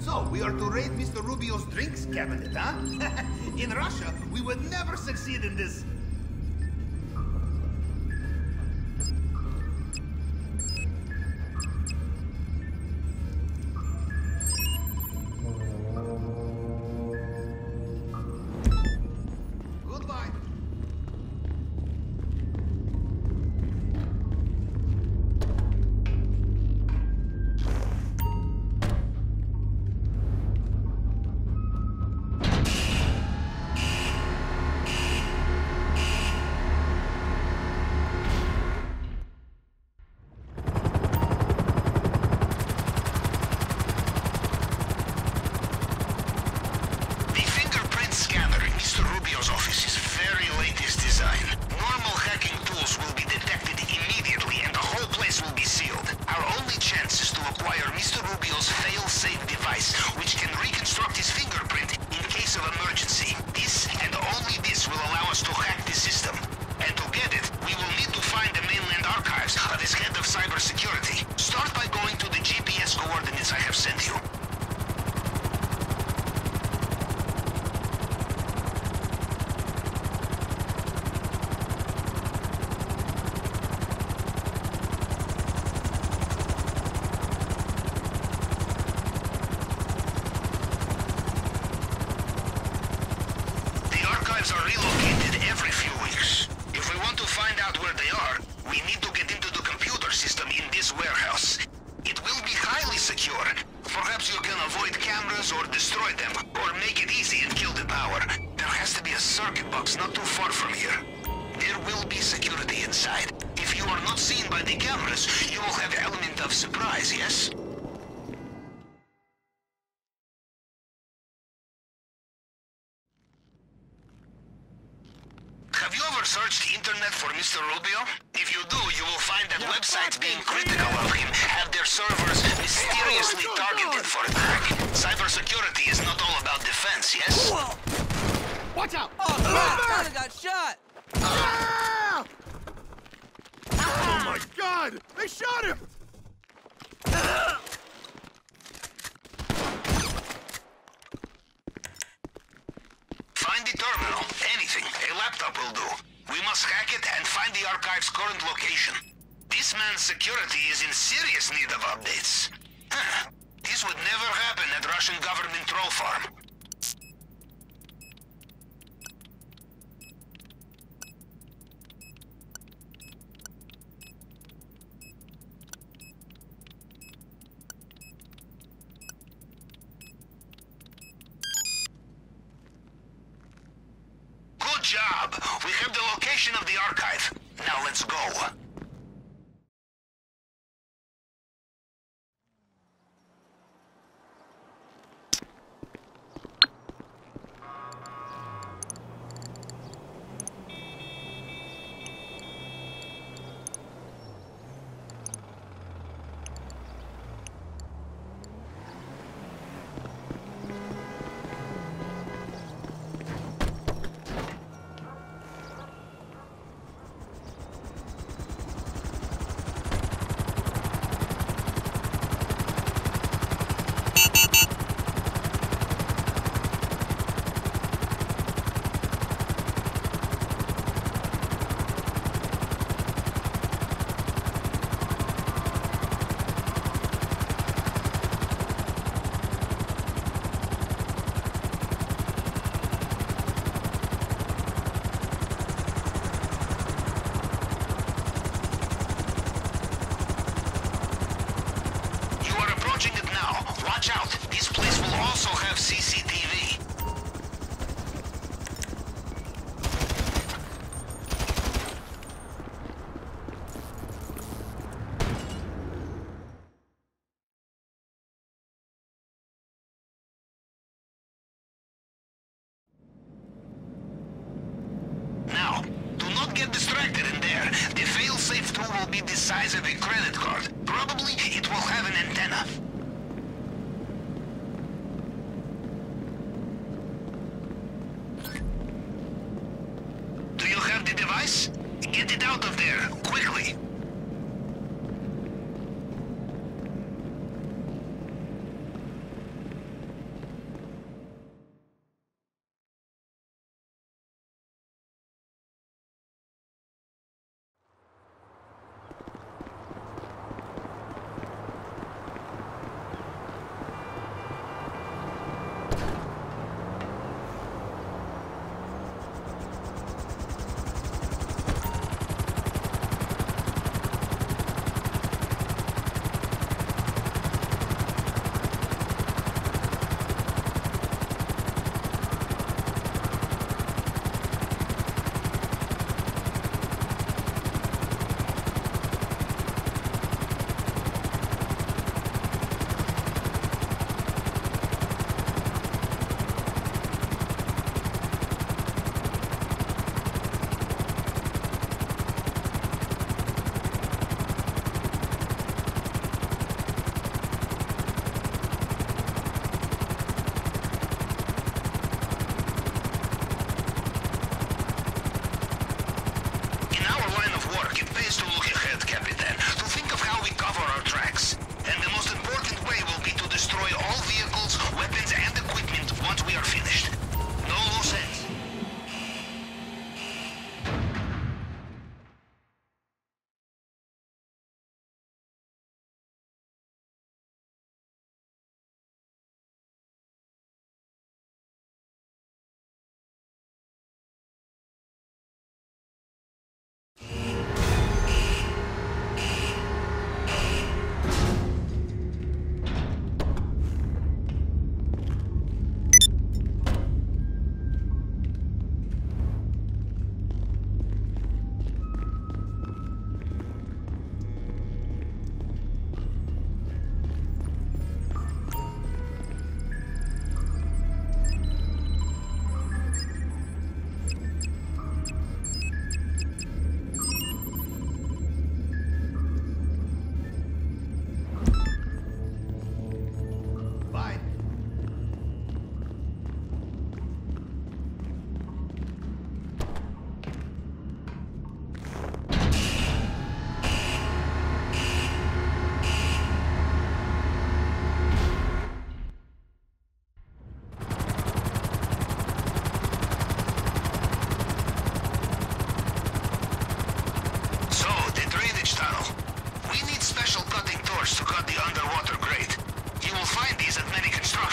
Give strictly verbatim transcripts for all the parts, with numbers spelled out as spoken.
So, we are to raid Mister Rubio's drinks cabinet, huh? In Russia, we would never succeed in this. Goodbye. Are relocated every few weeks. If we want to find out where they are, we need to get into the computer system in this warehouse. It will be highly secure. Perhaps you can avoid cameras or destroy them, or make it easy and kill the power. There has to be a circuit box not too far from here. There will be security inside. If you are not seen by the cameras, you will have an element of surprise, yes? Have you ever searched the internet for Mister Rubio? If you do, you will find that websites being critical of him have their servers mysteriously targeted for attack. Cybersecurity is not all about defense, yes? Watch out! Oh, crap! I got shot! Ah! Oh my God! They shot him! Find the terminal. Anything. A laptop will do. We must hack it and find the archive's current location. This man's security is in serious need of updates. Huh. This would never happen at Russian government troll farm. Good job! We have the location of the archive. Now let's go. Watch out! This place will also have C C T V. Now, do not get distracted in there. The fail-safe tool will be the size of a credit card. Probably it will have an antenna. Do you have the device? Get it out of there, quickly!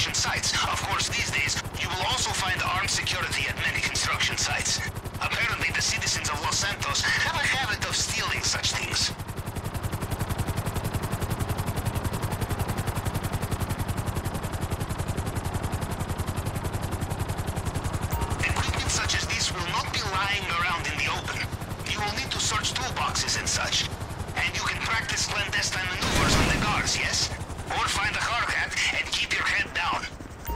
construction sites. Of course, these days, you will also find armed security at many construction sites. Apparently, the citizens of Los Santos have a habit of stealing such things. Equipment such as this will not be lying around in the open. You will need to search toolboxes and such. And you can practice clandestine maneuvers on the guards, yes? Or find a hard hat and keep your head down.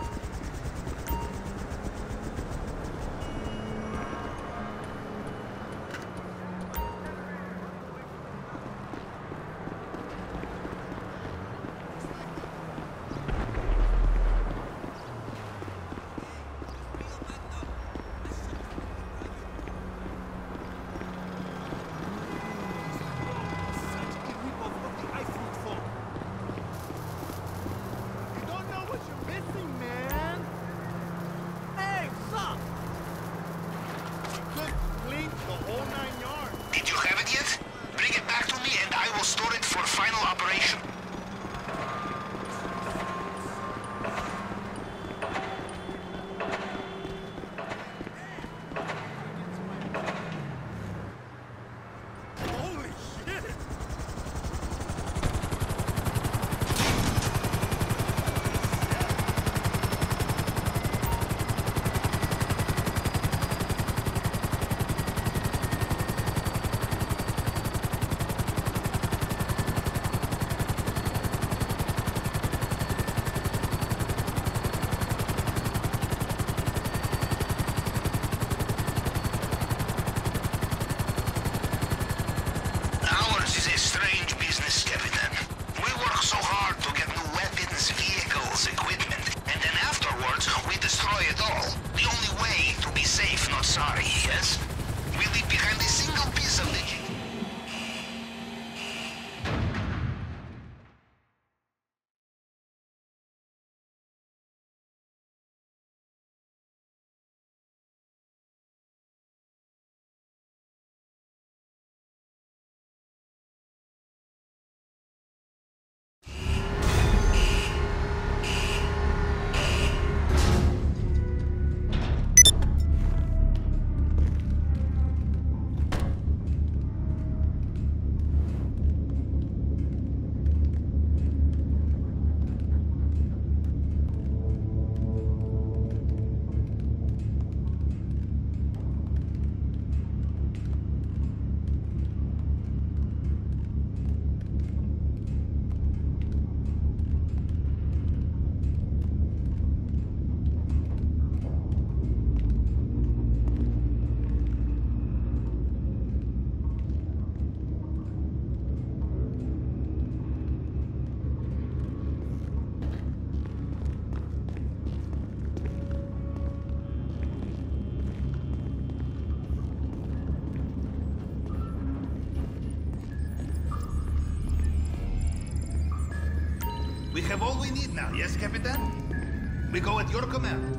Did you have it yet? Bring it back to me and I will store it for final operation. Holy shit! Ours is a strange business, Captain. We work so hard to get new weapons, vehicles, equipment, and then afterwards we destroy it all. The only way to be safe, not sorry, yes? We leave behind a single piece of the... We have all we need now, yes, Capitan? We go at your command.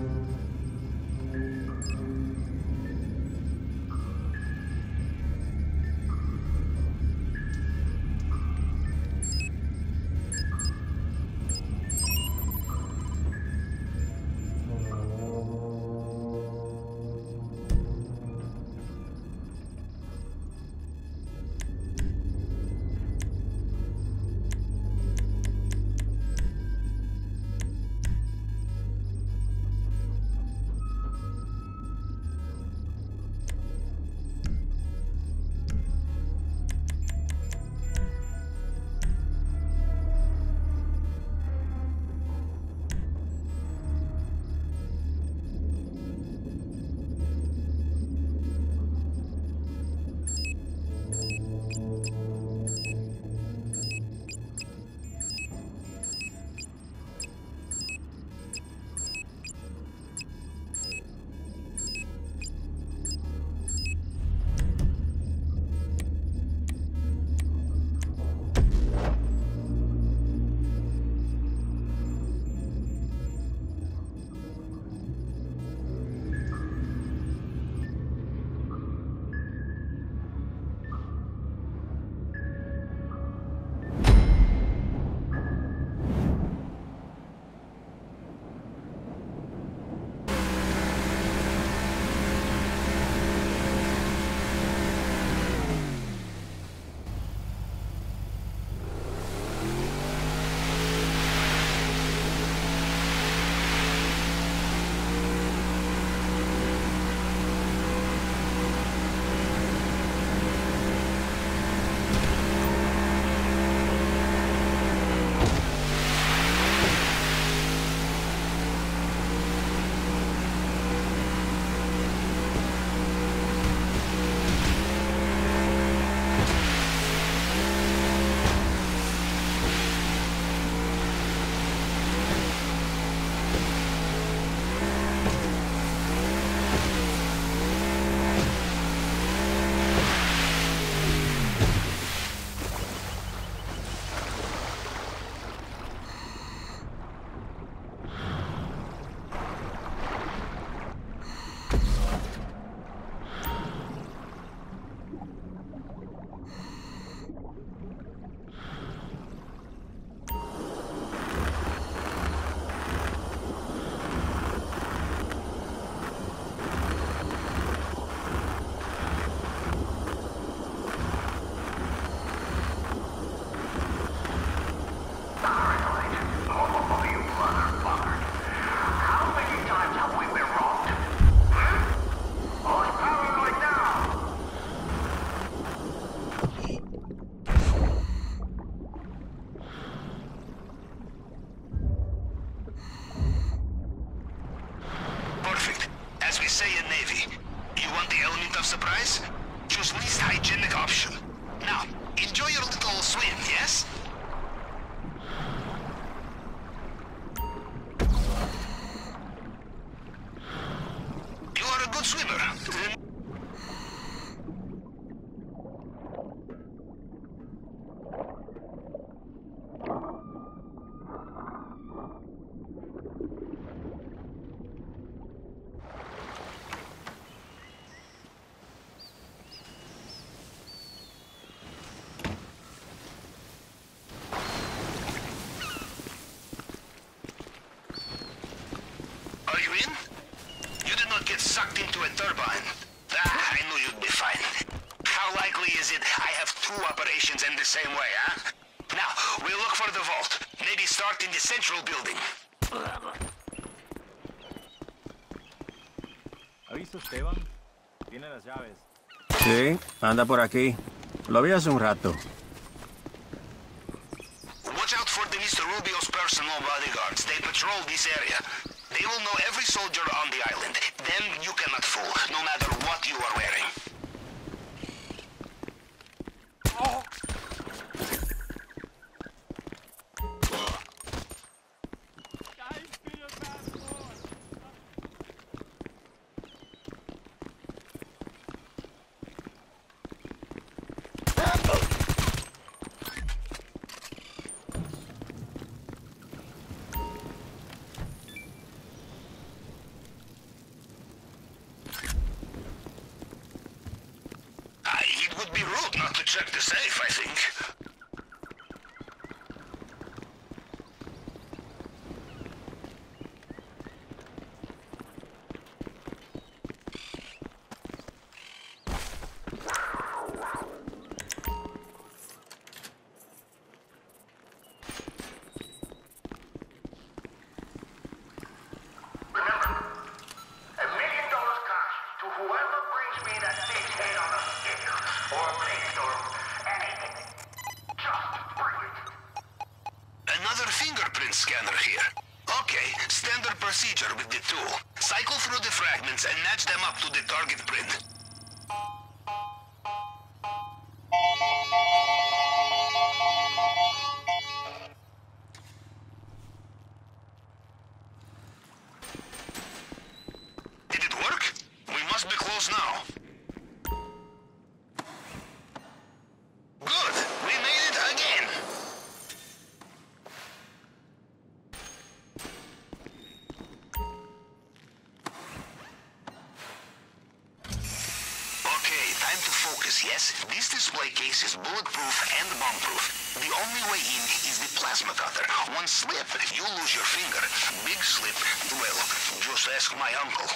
say in Navy. You want the element of surprise? Choose least hygienic option. Now, enjoy your little swim, yes? You are a good swimmer. Are you in? You did not get sucked into a turbine. Ah, I knew you'd be fine. How likely is it I have two operations in the same way, huh? Now, we'll look for the vault. Maybe start in the central building. ¿Ha visto Esteban? Tiene las llaves. Sí, anda por aquí. Lo vi hace un rato. Watch out for the Mister Rubio's personal bodyguards. They patrol this area. They will know every soldier on the island. Them you cannot fool, no matter what you are wearing. It would be rude not to check the safe, I think. Another fingerprint scanner here. Okay, standard procedure with the tool. Cycle through the fragments and match them up to the target print. Did it work? We must be close now. Good! We made it again! Time to focus, yes? This display case is bulletproof and bomb-proof. The only way in is the plasma cutter. One slip, you lose your finger. Big slip, well, just ask my uncle.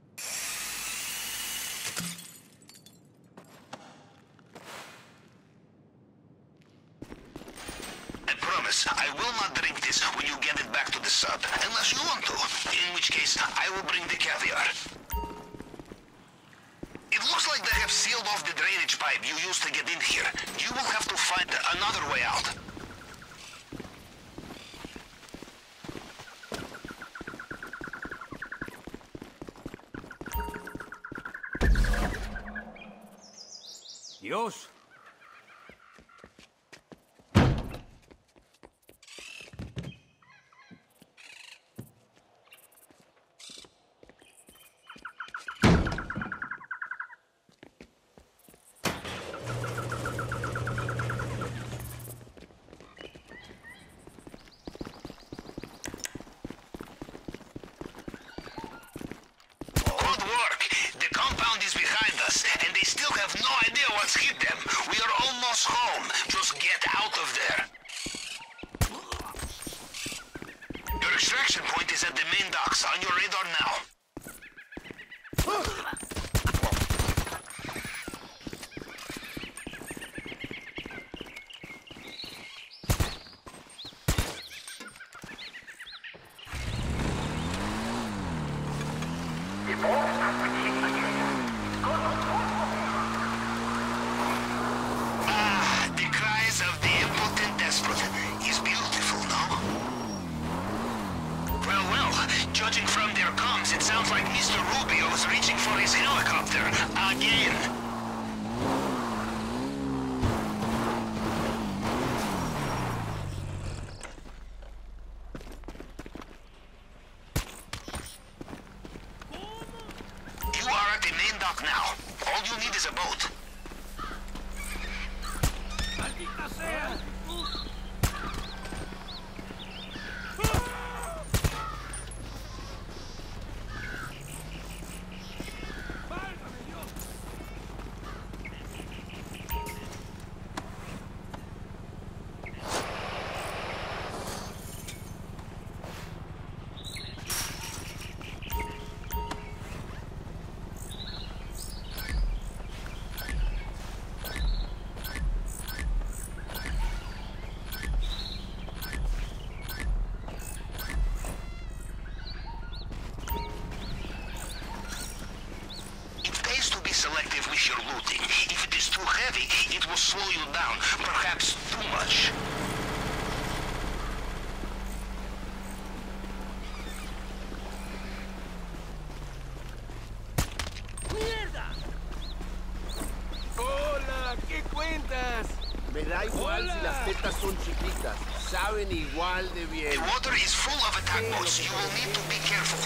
I promise, I will not drink this when you get it back to the sub, unless you want to. In which case, I will bring the caviar. It looks like they have sealed off the drainage pipe you used to get in here. You will have to find another way out. Dios. Is behind us, and they still have no idea what's hit them. We are almost home. Just get out of there. Your extraction point is at the main docks, on your radar now. Judging from their comms, it sounds like Mister Rubio is reaching for his helicopter. Again. You are at the main dock now. All you need is a boat. Selective with your looting. If it is too heavy, it will slow you down, perhaps too much. Hola, ¿qué cuentas? Me da igual si las tetas son chiquitas. Saben igual de bien. The water is full of attack boats. You will need to be careful.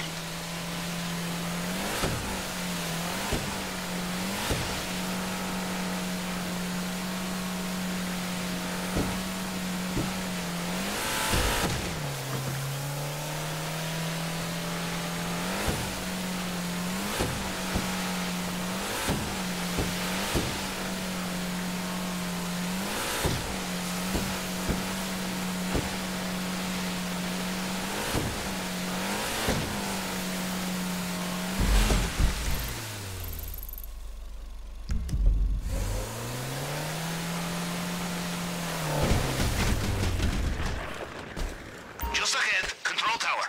Just ahead, control tower.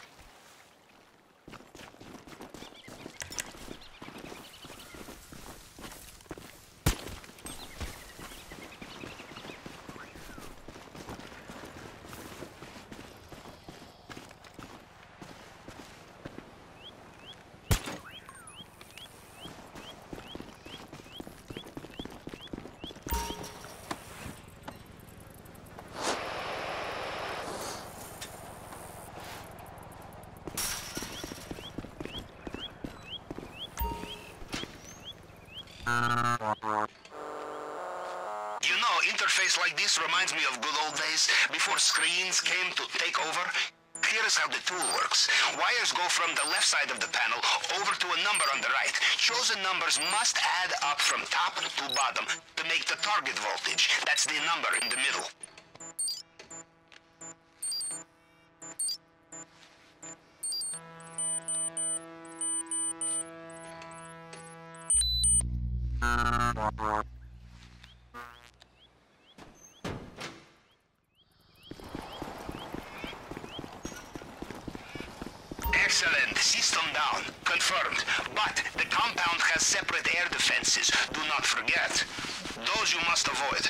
You know, interface like this reminds me of good old days, before screens came to take over. Here is how the tool works. Wires go from the left side of the panel over to a number on the right. Chosen numbers must add up from top to bottom to make the target voltage. That's the number in the middle. Excellent. System down. Confirmed. But the compound has separate air defenses. Do not forget. Those you must avoid.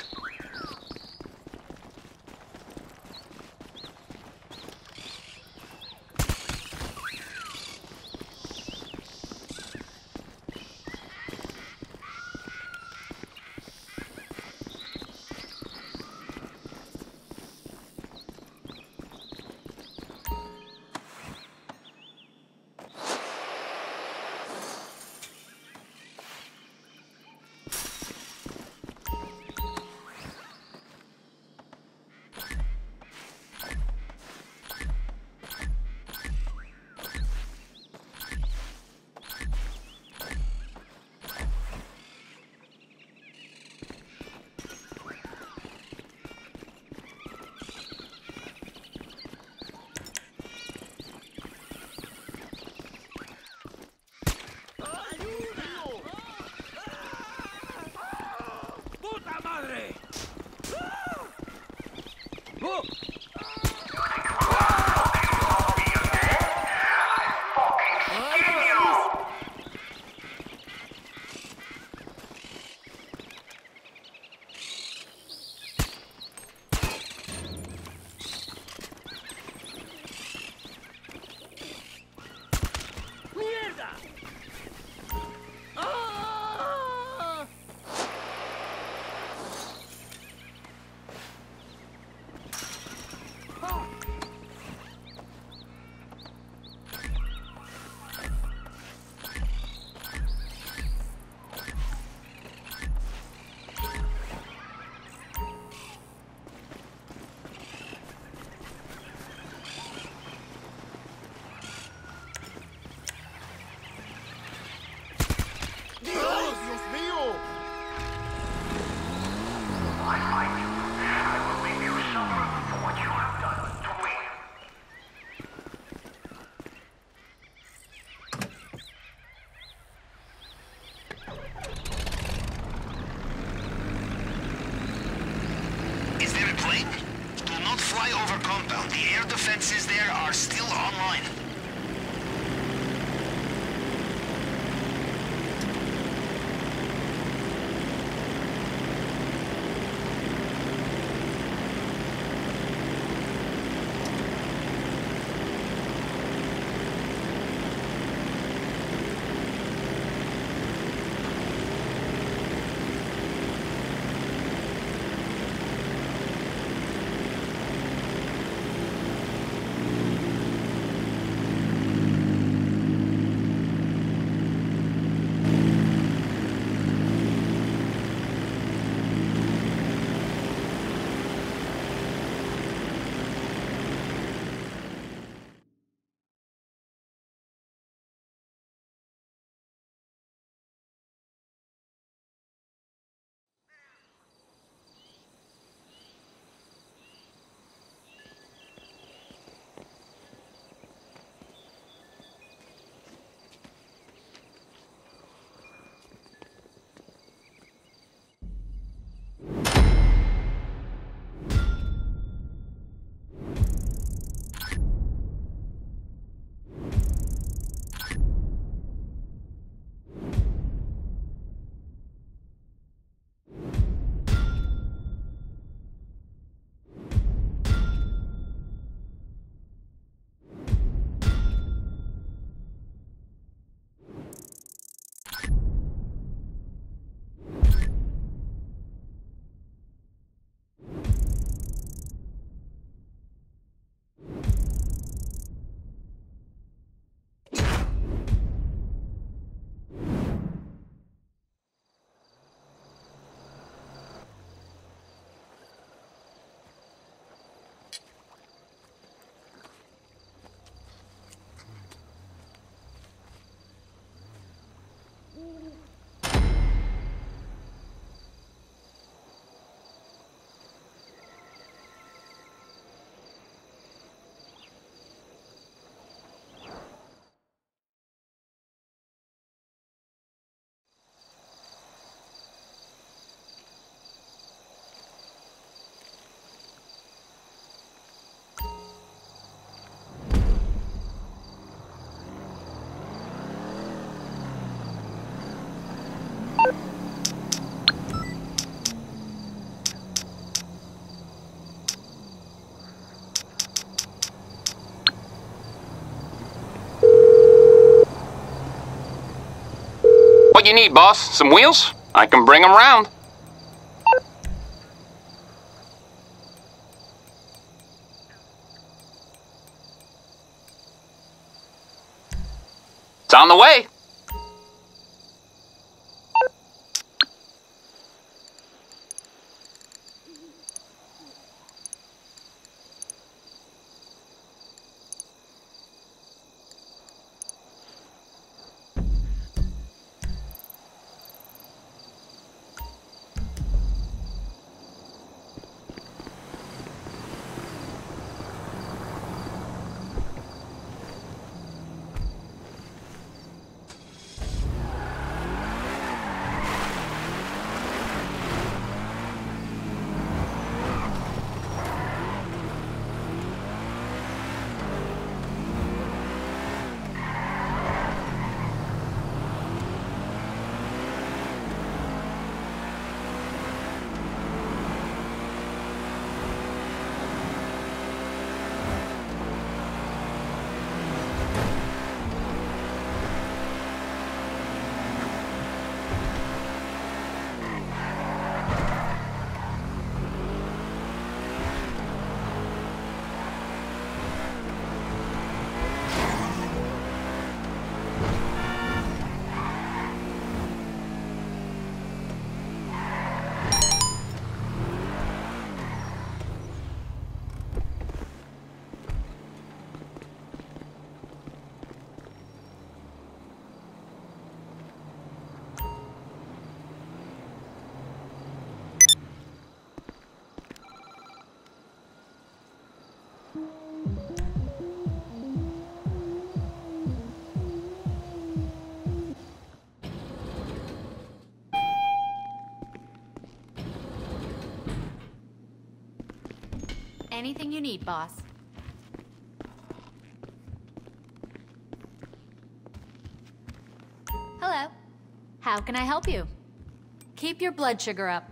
defenses there are still online. What you need, boss? Some wheels? I can bring them round. It's on the way. Anything you need, boss. Hello. How can I help you? Keep your blood sugar up.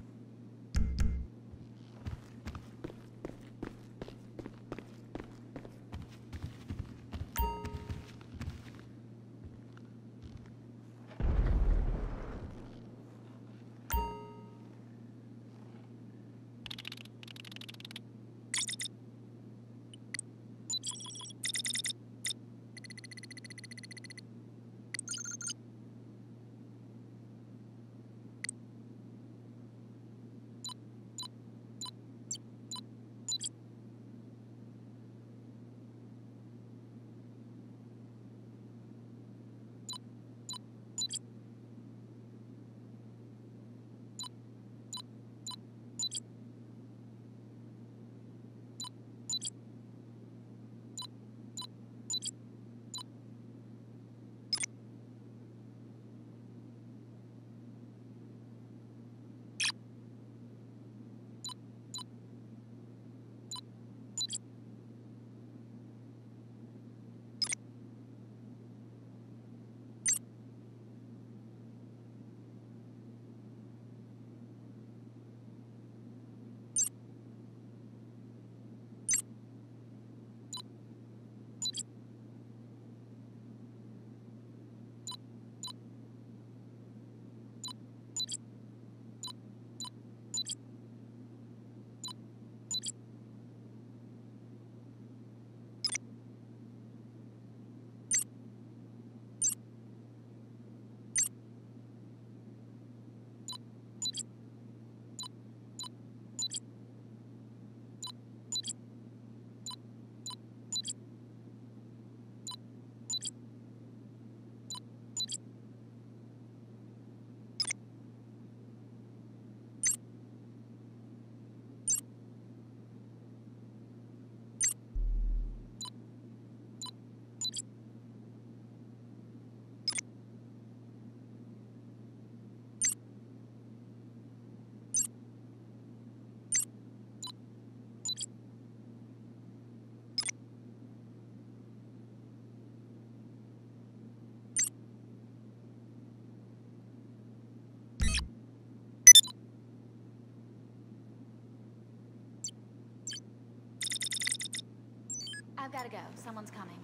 I've gotta go. Someone's coming.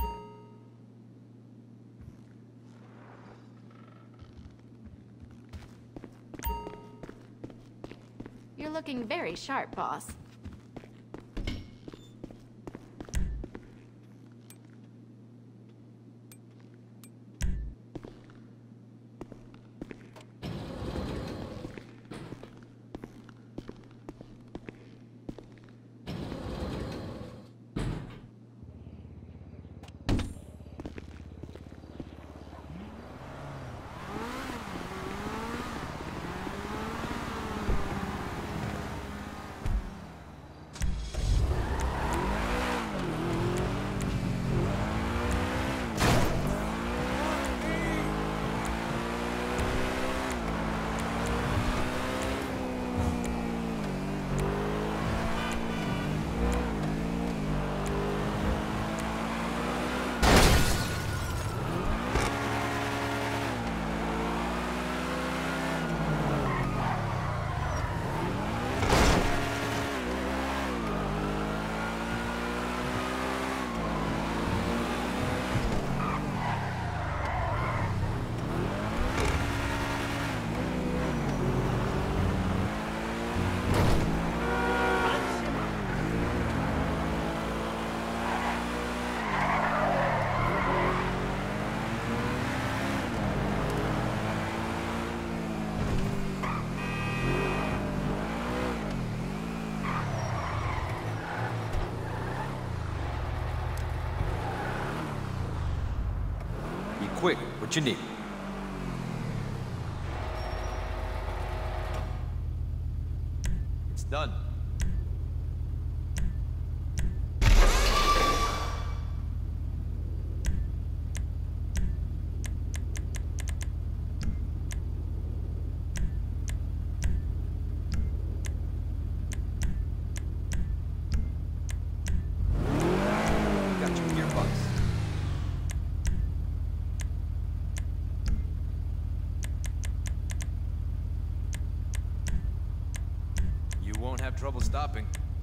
You're looking very sharp, boss. Quick, what you need? It's done. Got your gearbox. trouble stopping.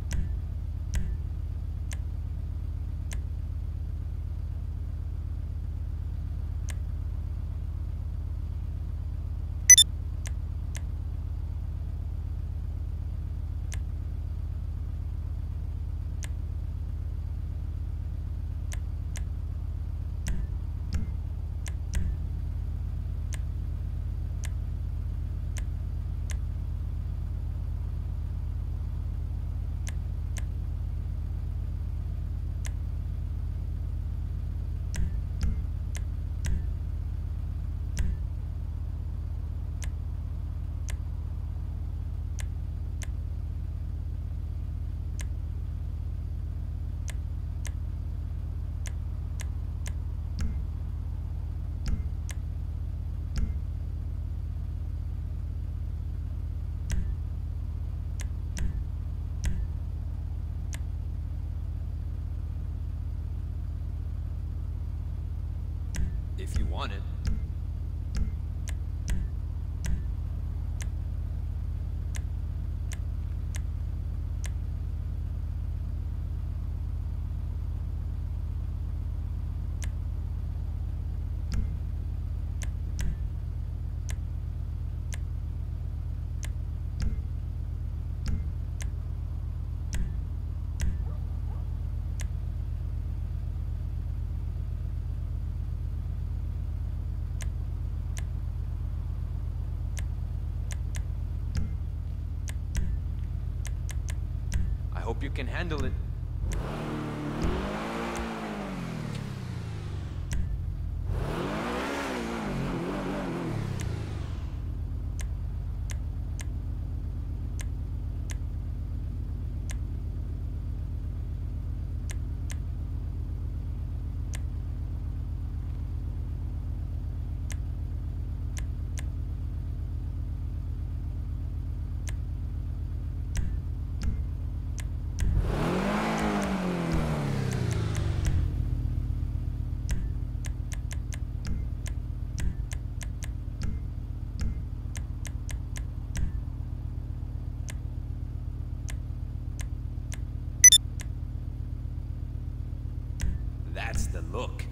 If you want it. I hope you can handle it. That's the look.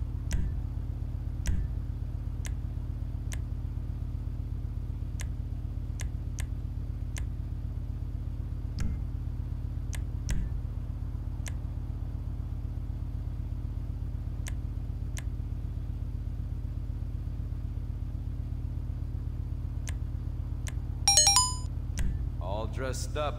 All dressed up.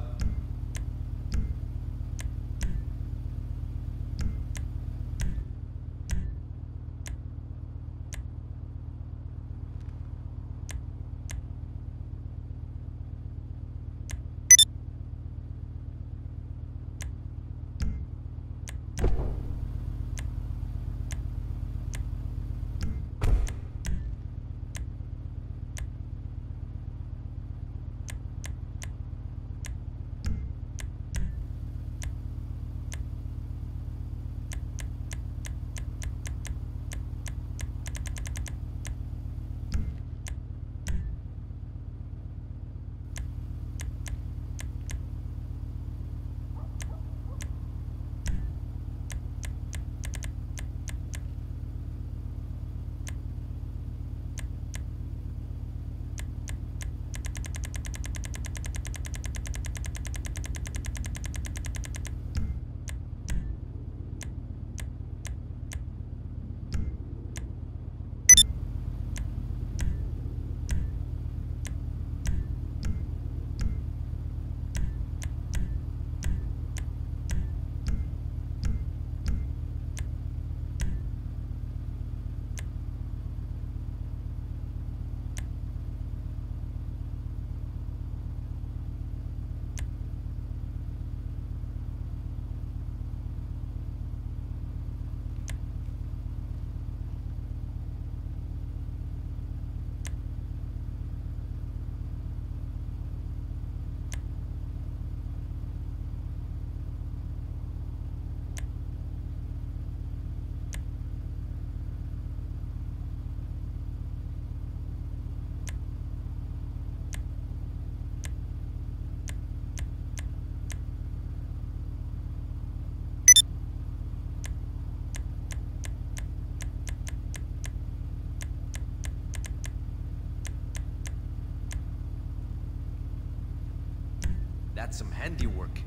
That's some handiwork.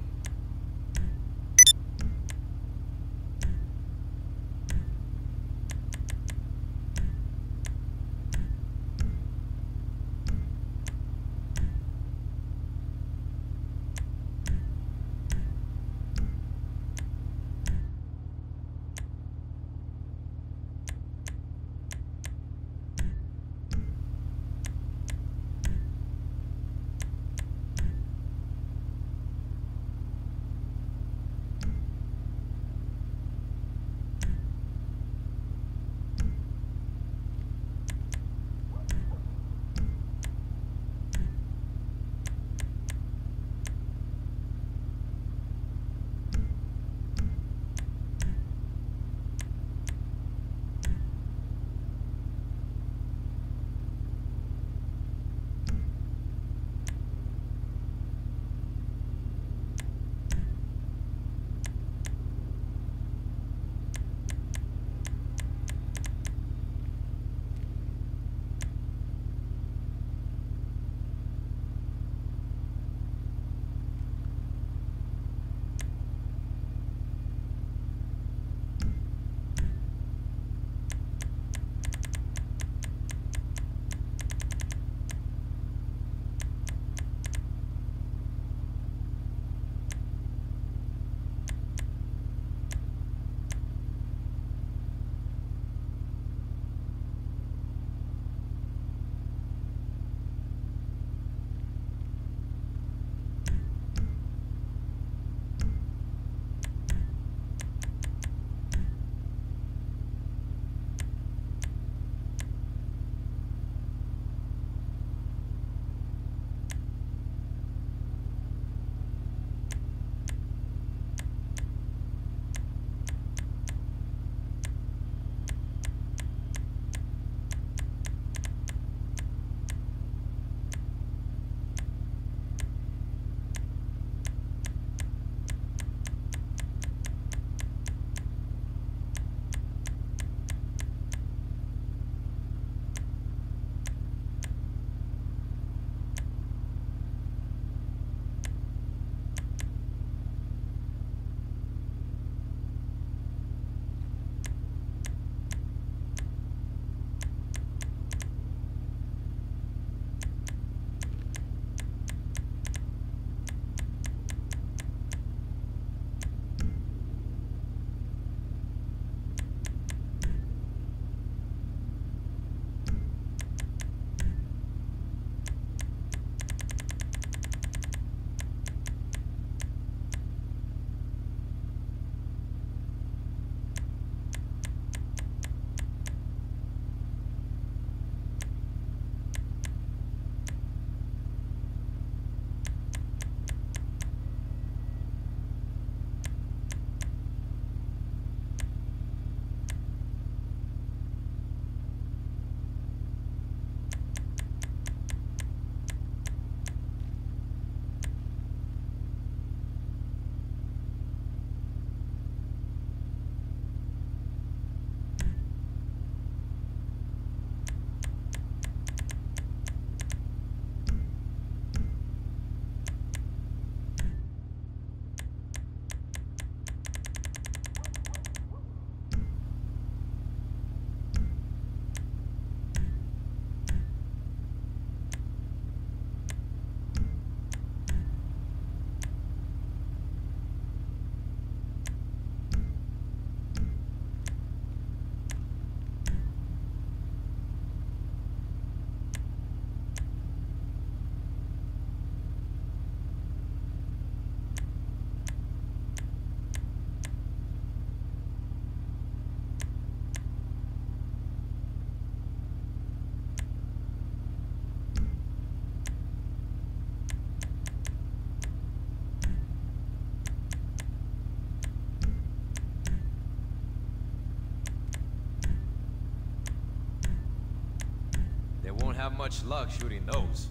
Won't have much luck shooting those.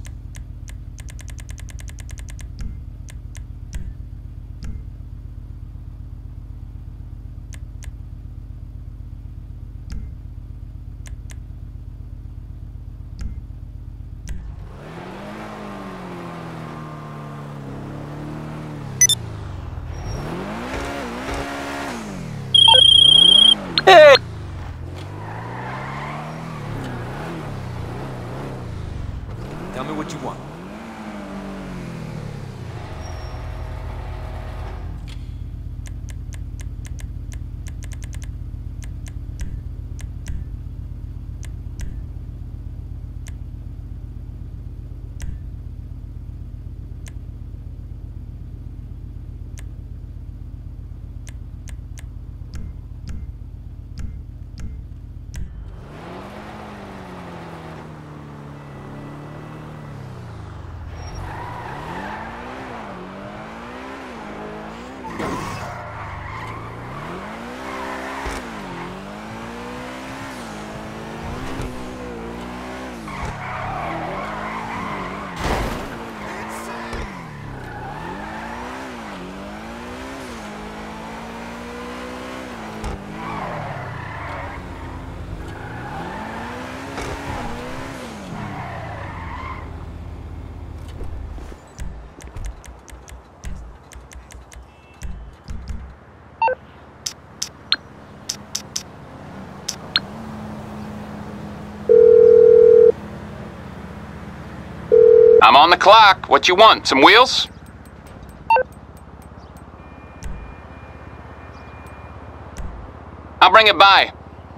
Hey! Tell me what you want. I'm on the clock. What you want? Some wheels? I'll bring it by.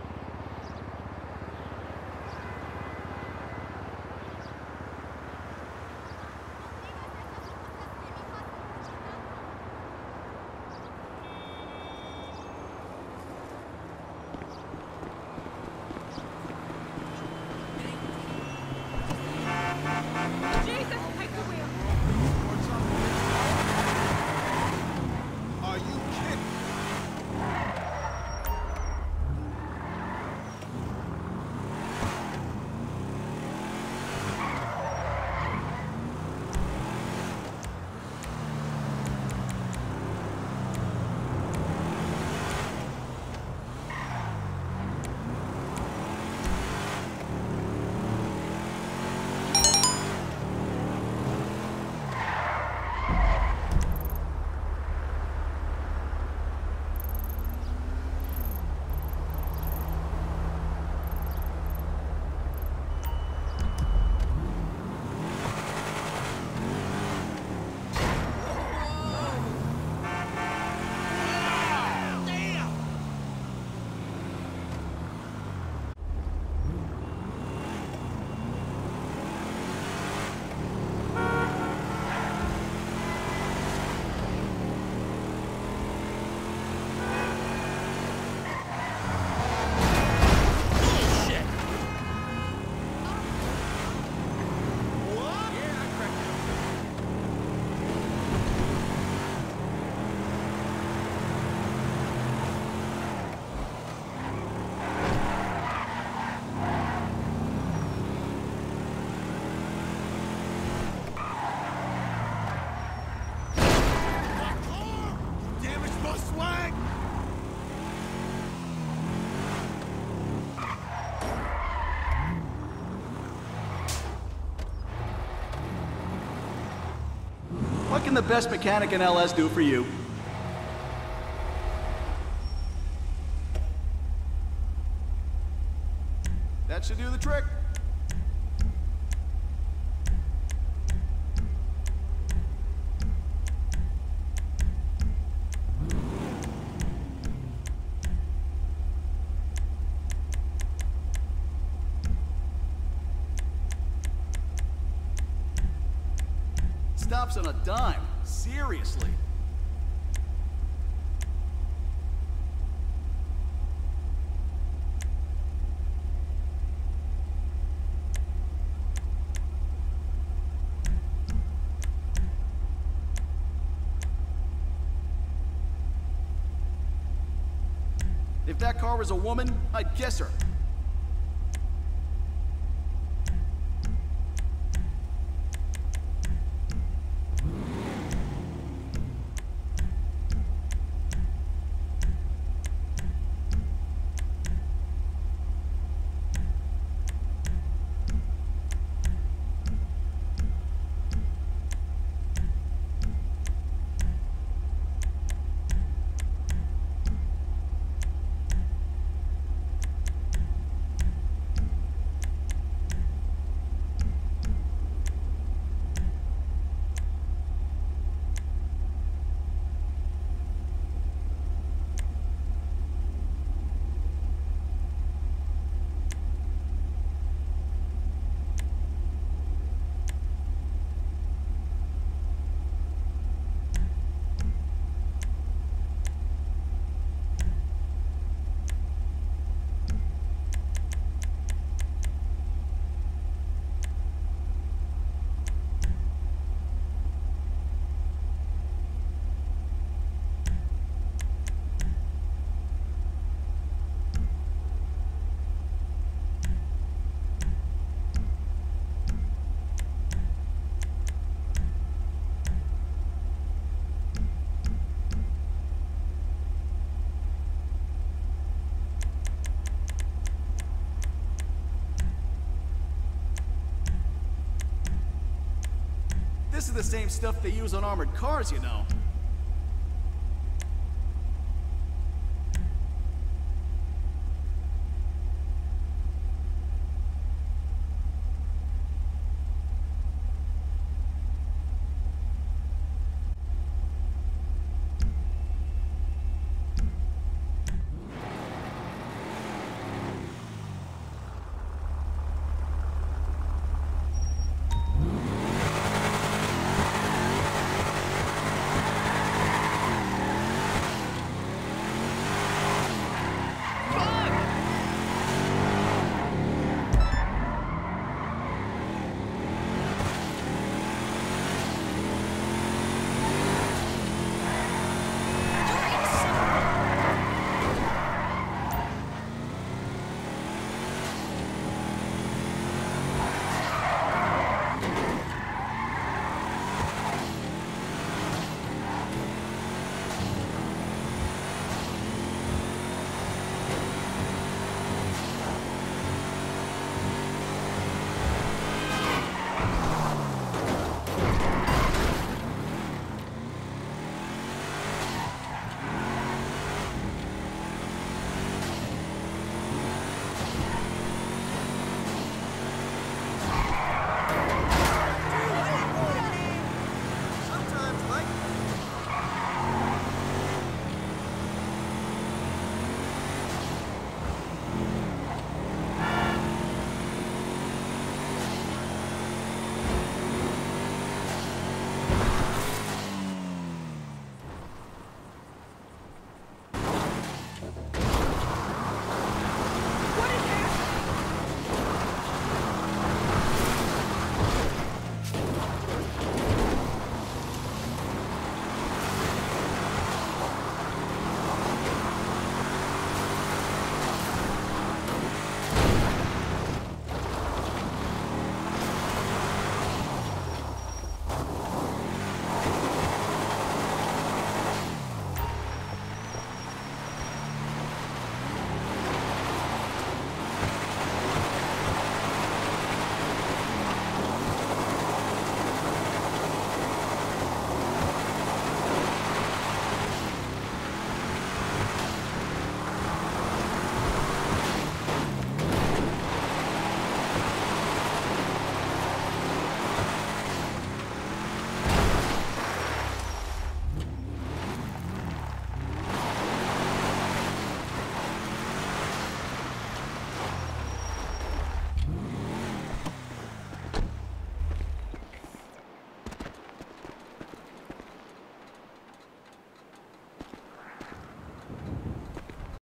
Are you kidding? What can the best mechanic in L S do for you? That should do the trick. Stops on a dime. Seriously. If that car was a woman, I'd guess her. This is the same stuff they use on armored cars, you know.